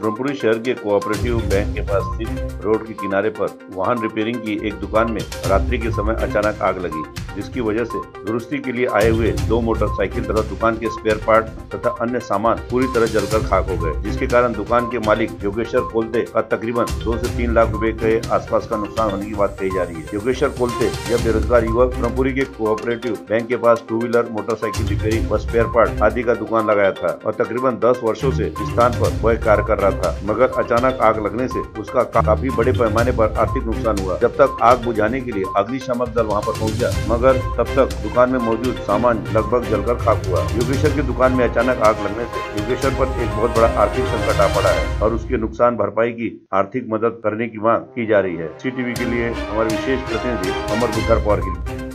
ब्रह्मपुरी शहर के cooperative bank के पास स्थित रोड के किनारे पर वाहन रिपेयरिंग की एक दुकान में रात्रि के समय अचानक आग लगी, जिसकी वजह से दुरुस्ती के लिए आए हुए 2 मोटरसाइकिल तथा दुकान के स्पेयर पार्ट तथा अन्य सामान पूरी तरह जलकर खाक हो गए, जिसके कारण दुकान के मालिक योगेश्वर कोलते का तकरीबन 2 से 3 लाख रुपए के आसपास का नुकसान होने की बात कही जा रही है। योगेश्वर कोलते यह बेरोजगार युवक ब्रह्मपुरी के कोऑपरेटिव बैंक के पास 2 व्हीलर, मोटरसाइकिल रिपेयरिंग व स्पेयर पार्ट आदि का दुकान लगाया था और तकरीबन 10 वर्षों से इस स्थान पर वह कार्य कर रहा था, मगर अचानक आग लगने से उसका काफी बड़े पैमाने पर आर्थिक नुकसान हुआ। जब तक आग बुझाने के लिए अग्निशामक दल वहां पर पहुंचा, मगर तब तक दुकान में मौजूद सामान लगभग जलकर खाक हुआ। योगेश्वर की दुकान में अचानक आग लगने से योगेश्वर पर एक बहुत बड़ा आर्थिक संकट आ पड़ा है और उसके नुकसान भरपाई की आर्थिक मदद करने की मांग की जा रही है। CTV के लिए हमारे विशेष प्रतिनिधि अमर बुद्धर पवार की